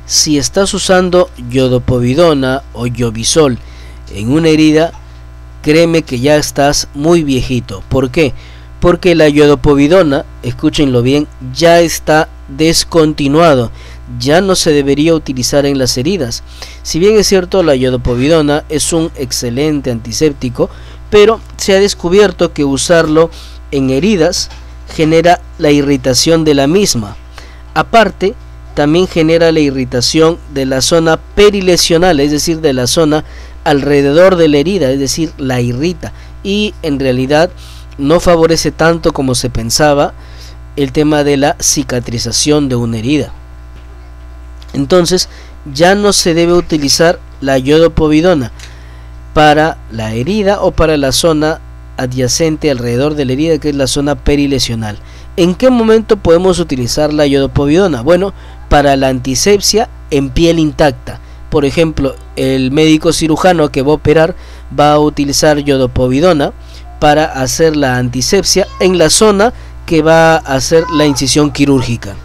Si estás usando iodopovidona o Jovisol en una herida, créeme que ya estás muy viejito. ¿Por qué? Porque la iodopovidona, escúchenlo bien, ya está descontinuado, ya no se debería utilizar en las heridas. Si bien es cierto, la iodopovidona es un excelente antiséptico, pero se ha descubierto que usarlo en heridas genera la irritación de la misma. Aparte, también genera la irritación de la zona perilesional, es decir, de la zona alrededor de la herida, es decir, la irrita, y en realidad no favorece tanto como se pensaba el tema de la cicatrización de una herida. Entonces ya no se debe utilizar la iodopovidona para la herida o para la zona adyacente alrededor de la herida, que es la zona perilesional. ¿En qué momento podemos utilizar la iodopovidona? Bueno, para la antisepsia en piel intacta. Por ejemplo, el médico cirujano que va a operar va a utilizar iodopovidona para hacer la antisepsia en la zona que va a hacer la incisión quirúrgica.